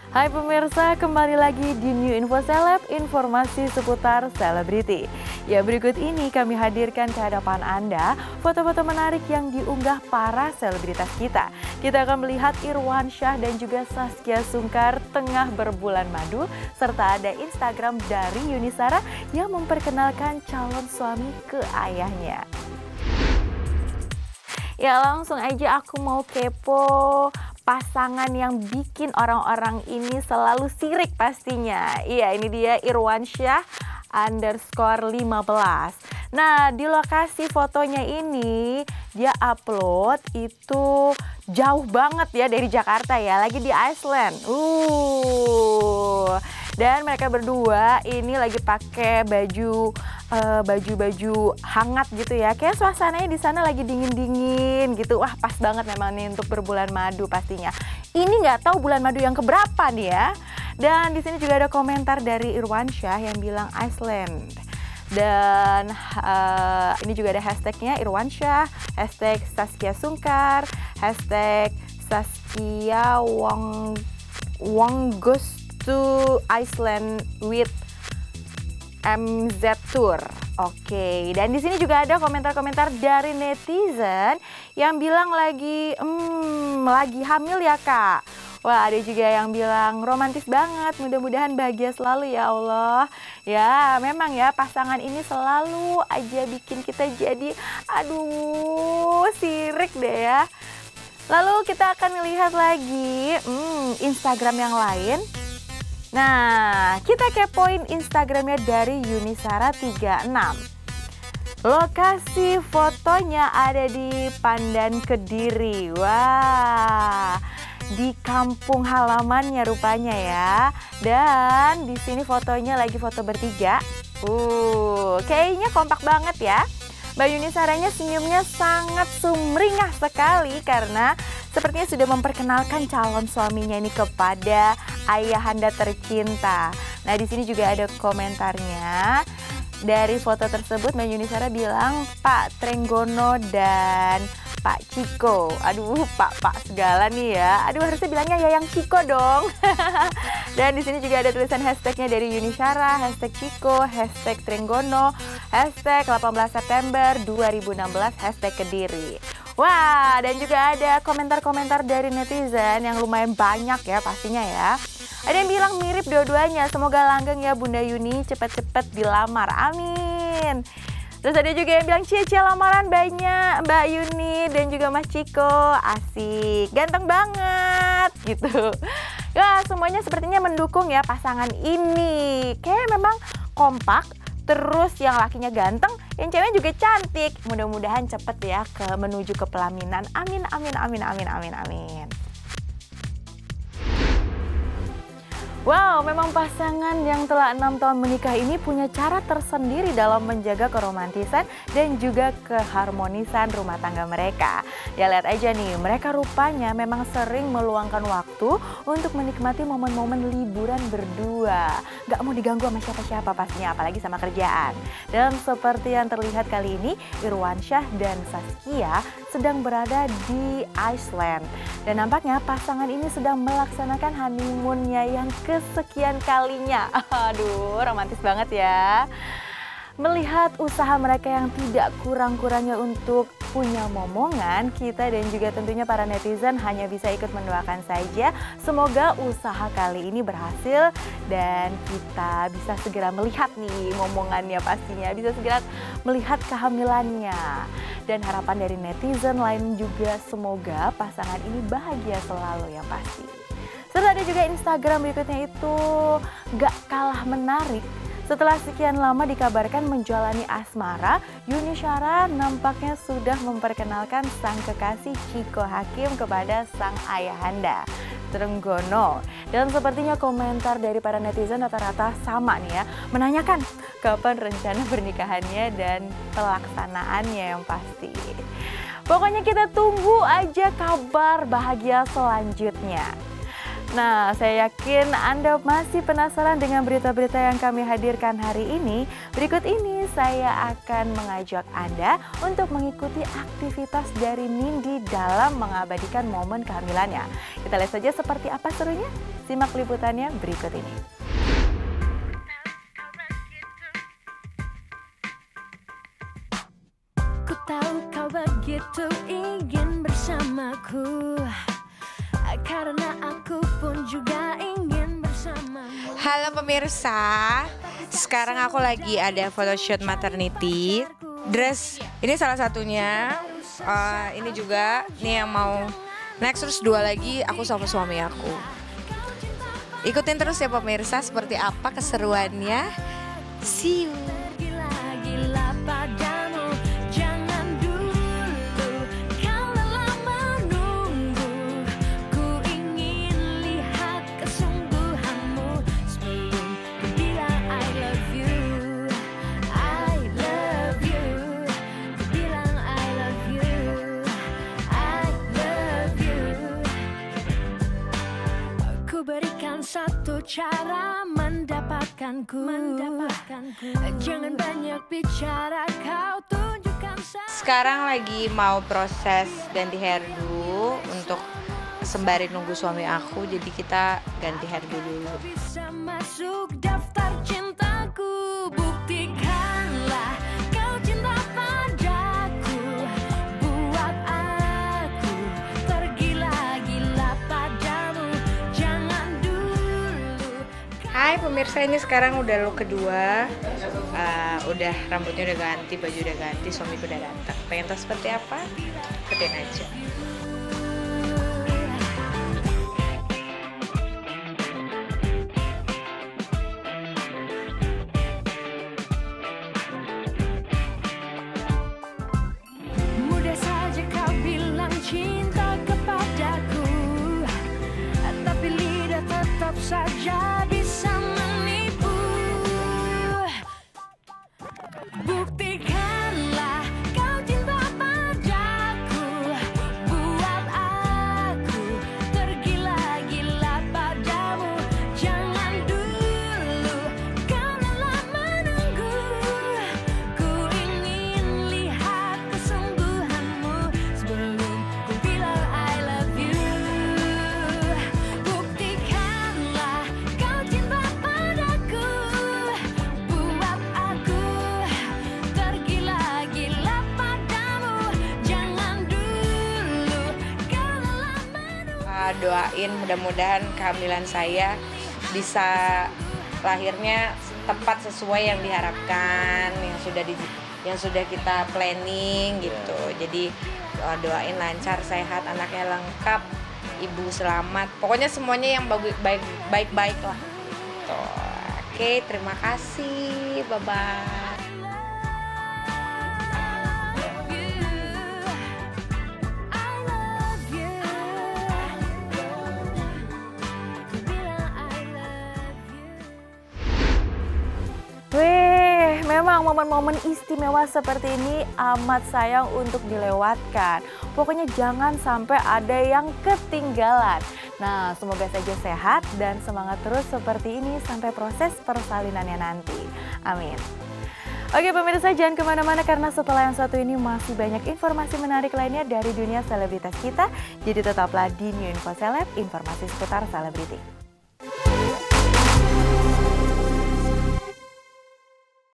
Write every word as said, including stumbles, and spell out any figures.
Hai pemirsa, kembali lagi di New Info Seleb, informasi seputar selebriti. Ya, berikut ini kami hadirkan ke hadapan Anda foto-foto menarik yang diunggah para selebritas kita. Kita akan melihat Irwansyah dan juga Zaskia Sungkar tengah berbulan madu, serta ada Instagram dari Yuni Shara yang memperkenalkan calon suami ke ayahnya. Ya, langsung aja aku mau kepo pasangan yang bikin orang-orang ini selalu sirik pastinya. Iya, ini dia Irwansyah underscore lima belas. Nah, di lokasi fotonya ini dia upload itu jauh banget ya dari Jakarta ya, lagi di Iceland. Uh. Dan mereka berdua ini lagi pakai baju uh, baju-baju hangat gitu ya. Kayak suasananya di sana lagi dingin-dingin gitu. Wah, pas banget memang nih untuk berbulan madu pastinya. Ini nggak tahu bulan madu yang keberapa nih ya. Dan di sini juga ada komentar dari Irwansyah yang bilang Iceland. Dan uh, ini juga ada hashtagnya Irwansyah, hashtag Zaskia Sungkar, hashtag Zaskia Wong Wonggus to Iceland with M Z Tour. Oke, dan di sini juga ada komentar-komentar dari netizen yang bilang lagi, hmm, lagi hamil ya kak. Wah, ada juga yang bilang romantis banget, mudah-mudahan bahagia selalu ya Allah. Ya, memang ya pasangan ini selalu aja bikin kita jadi, aduh, sirik deh ya. Lalu kita akan melihat lagi hmm, Instagram yang lain. Nah, kita kepoin Instagramnya dari Yuni Shara tiga enam. Lokasi fotonya ada di Pandan Kediri. Wah, di kampung halamannya rupanya ya. Dan di sini fotonya lagi foto bertiga. Uh, kayaknya kompak banget ya. Mbak Yuni Sharanya senyumnya sangat sumringah sekali karena sepertinya sudah memperkenalkan calon suaminya ini kepada ayahanda tercinta. Nah, di sini juga ada komentarnya. Dari foto tersebut Mbak Yuni Shara bilang Pak Trenggono dan Pak Ciko. Aduh, Pak-Pak segala nih ya. Aduh, harusnya bilangnya Yayang Ciko dong. Dan di sini juga ada tulisan hashtagnya dari Yuni Shara, hashtag Ciko, hashtag Trenggono, hashtag delapan belas September dua ribu enam belas, hashtag Kediri. Wah, dan juga ada komentar-komentar dari netizen yang lumayan banyak ya pastinya ya. Ada yang bilang mirip dua-duanya, semoga langgeng ya Bunda Yuni, cepet-cepet dilamar, amin. Terus ada juga yang bilang cie-cie lamaran banyak Mbak Yuni dan juga Mas Ciko, asik, ganteng banget gitu. Ya, semuanya sepertinya mendukung ya pasangan ini. Kayak memang kompak. Terus yang lakinya ganteng, yang cewek juga cantik. Mudah-mudahan cepet ya ke menuju ke pelaminan. Amin, amin, amin, amin, amin, amin. Wow, memang pasangan yang telah enam tahun menikah ini punya cara tersendiri dalam menjaga keromantisan dan juga keharmonisan rumah tangga mereka. Ya, lihat aja nih, mereka rupanya memang sering meluangkan waktu untuk menikmati momen-momen liburan berdua. Gak mau diganggu sama siapa-siapa pastinya, apalagi sama kerjaan. Dan seperti yang terlihat kali ini, Irwansyah dan Zaskia sedang berada di Iceland. Dan nampaknya pasangan ini sedang melaksanakan honeymoonnya yang kesekian kalinya. Aduh, romantis banget ya. Melihat usaha mereka yang tidak kurang-kurangnya untuk punya momongan, kita dan juga tentunya para netizen hanya bisa ikut mendoakan saja. Semoga usaha kali ini berhasil dan kita bisa segera melihat nih momongannya pastinya. Bisa segera melihat kehamilannya. Dan harapan dari netizen lain juga semoga pasangan ini bahagia selalu yang pasti. Serta ada juga Instagram berikutnya itu gak kalah menarik. Setelah sekian lama dikabarkan menjalani asmara, Yuni Shara nampaknya sudah memperkenalkan sang kekasih Ciko Hakim kepada sang ayahanda, Trenggono. Dan sepertinya komentar dari para netizen rata-rata sama nih ya, menanyakan kapan rencana pernikahannya dan pelaksanaannya yang pasti. Pokoknya kita tunggu aja kabar bahagia selanjutnya. Nah, saya yakin Anda masih penasaran dengan berita-berita yang kami hadirkan hari ini. Berikut ini saya akan mengajak Anda untuk mengikuti aktivitas dari Nindi dalam mengabadikan momen kehamilannya. Kita lihat saja seperti apa serunya. Simak liputannya berikut ini. Ku tahu kau begitu ingin bersamaku, karena aku pun juga ingin bersamamu. Halo pemirsa, sekarang aku lagi ada photoshoot maternity. Dress ini salah satunya, uh, ini juga nih yang mau next, terus dua lagi aku sama suami aku. Ikutin terus ya pemirsa, seperti apa keseruannya. See you. Berikan satu cara mendapatkanku, mendapatkanku. Jangan banyak bicara, kau tunjukkan saja. Sekarang lagi mau proses ganti hairdo untuk sembari nunggu suami aku, jadi kita ganti hairdo dulu. Bisa masuk daftar cintaku, buktikanlah kau cinta padaku, buat aku tergila-gila padamu. Hai pemirsa, ini sekarang udah look kedua, uh, udah rambutnya udah ganti, baju udah ganti, suamiku udah datang. Pengen tahu seperti apa? Ikutin aja. Mudah saja kau bilang cinta kepadaku, tapi lidah tetap saja bisa menipu. Buktikanlah kau cinta padaku, buat aku tergila-gila padamu. Jangan dulu kau lelah menunggu, ku ingin lihat kesungguhanmu sebelum ku bilang I love you. Buktikanlah kau cinta padaku, buat aku tergila-gila padamu. Jangan dulu kau lelah menunggu. Uh, doain mudah-mudahan kehamilan saya bisa lahirnya tepat sesuai yang diharapkan, yang sudah di, yang sudah kita planning gitu. Jadi uh, doain lancar, sehat, anaknya lengkap, ibu selamat. Pokoknya semuanya yang baik baik baik baik lah. Gitu. Oke, terima kasih. Bye bye. Wih, memang momen-momen istimewa seperti ini amat sayang untuk dilewatkan. Pokoknya jangan sampai ada yang ketinggalan. Nah, semoga saja sehat dan semangat terus seperti ini sampai proses persalinannya nanti. Amin. Oke pemirsa, jangan kemana-mana karena setelah yang satu ini masih banyak informasi menarik lainnya dari dunia selebritas kita. Jadi tetaplah di New Info Seleb, informasi seputar selebriti.